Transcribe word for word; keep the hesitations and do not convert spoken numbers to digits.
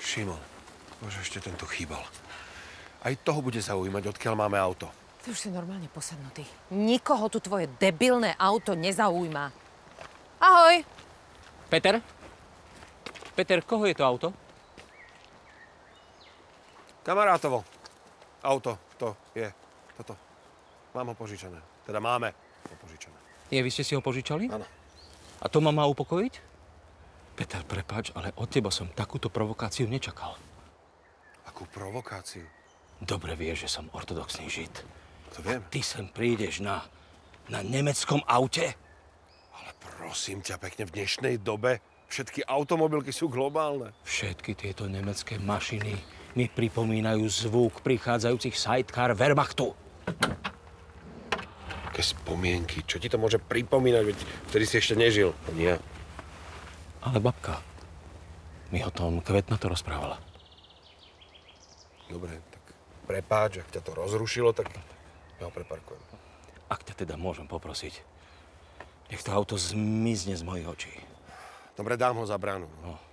Šimon, bože, ešte tento chýbal. Aj toho bude zaujímať, odkiaľ máme auto. Ty už si normálne posadnutý. Nikoho tu tvoje debilné auto nezaujíma. Ahoj! Peter? Peter, koho je to auto? Kamarátovo. Auto, to je toto. Mám ho požičané. Teda máme ho požičané. Je, vy ste si ho požičali? Áno. A to ma má upokojiť? Peter, prepáč, ale od teba som takúto provokáciu nečakal. Akú provokáciu? Dobre vieš, že som ortodoxný žid. To viem. Ty sem prídeš na, na nemeckom aute? Ale prosím ťa, pekne v dnešnej dobe všetky automobilky sú globálne. Všetky tieto nemecké mašiny mi pripomínajú zvuk prichádzajúcich sidecar Wehrmachtu. Aké spomienky, čo ti to môže pripomínať, veď vtedy si ešte nežil. Nie. Ale babka mi o tom Kvetnato rozprávala. Dobre, tak prepáč, ak ťa to rozrušilo, tak ja ho preparkujem. Ak ťa teda môžem poprosiť, nech to auto zmizne z mojich očí. Dobre, dám ho za bránu. No.